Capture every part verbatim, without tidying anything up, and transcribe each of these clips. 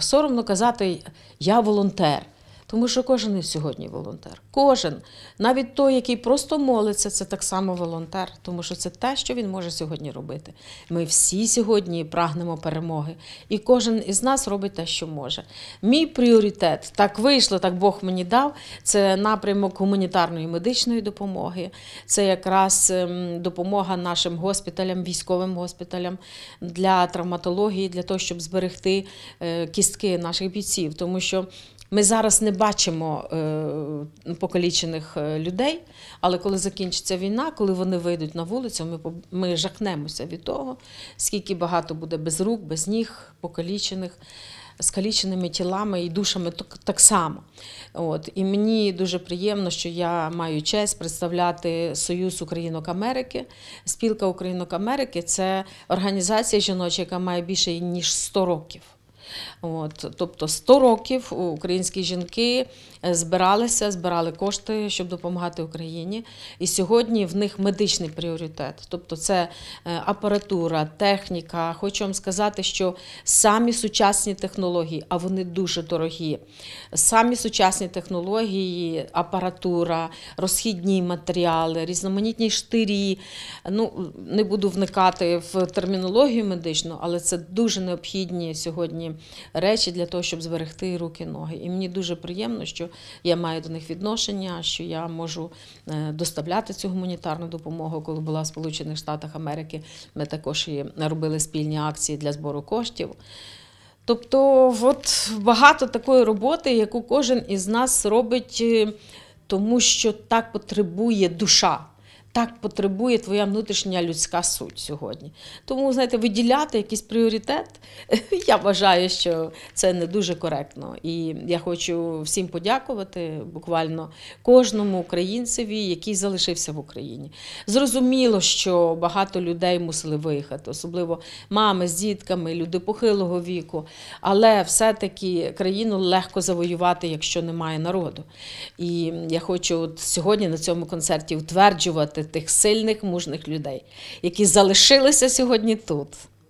соромно казати «я волонтер». Тому що кожен із сьогодні волонтер. Кожен. Навіть той, який просто молиться, це так само волонтер. Тому що це те, що він може сьогодні робити. Ми всі сьогодні прагнемо перемоги. І кожен із нас робить те, що може. Мій пріоритет, так вийшло, так Бог мені дав, це напрямок гуманітарної медичної допомоги. Це якраз допомога нашим госпіталям, військовим госпіталям для травматології, для того, щоб зберегти кістки наших бійців. Тому що ми зараз не бачимо е, покалічених людей, але коли закінчиться війна, коли вони вийдуть на вулицю, ми, ми жахнемося від того, скільки багато буде без рук, без ніг, покалічених, з каліченими тілами і душами так само. От. І мені дуже приємно, що я маю честь представляти Союз Українок Америки. Спілка Українок Америки – це організація жіноча, яка має більше ніж сто років. От, тобто сто років українські жінки збиралися, збирали кошти, щоб допомагати Україні. І сьогодні в них медичний пріоритет. Тобто це апаратура, техніка. Хочу вам сказати, що самі сучасні технології, а вони дуже дорогі, самі сучасні технології, апаратура, розхідні матеріали, різноманітні штирі. Ну, не буду вникати в термінологію медичну, але це дуже необхідні сьогодні речі для того, щоб зберегти руки, ноги. І мені дуже приємно, що я маю до них відношення, що я можу доставляти цю гуманітарну допомогу. Коли була в Сполучених Штатах Америки, ми також і робили спільні акції для збору коштів. Тобто, от багато такої роботи, яку кожен із нас робить, тому що так потребує душа. Так потребує твоя внутрішня людська суть сьогодні. Тому, знаєте, виділяти якийсь пріоритет, я вважаю, що це не дуже коректно. І я хочу всім подякувати, буквально кожному українцеві, який залишився в Україні. Зрозуміло, що багато людей мусили виїхати, особливо мами з дітками, люди похилого віку. Але все-таки країну легко завоювати, якщо немає народу. І я хочу от сьогодні на цьому концерті утверджувати тих сильних, мужних людей, які залишилися сьогодні тут.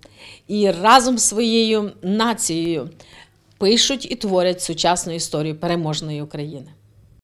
І разом з своєю нацією пишуть і творять сучасну історію переможної України.